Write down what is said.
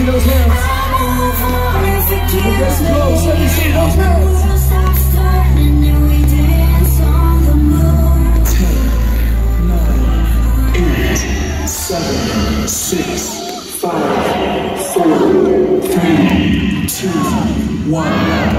see those hands. Let's go. Let me see those hands. 10, 9, 8, 7, 6, 5, 4, 3, 2, 1.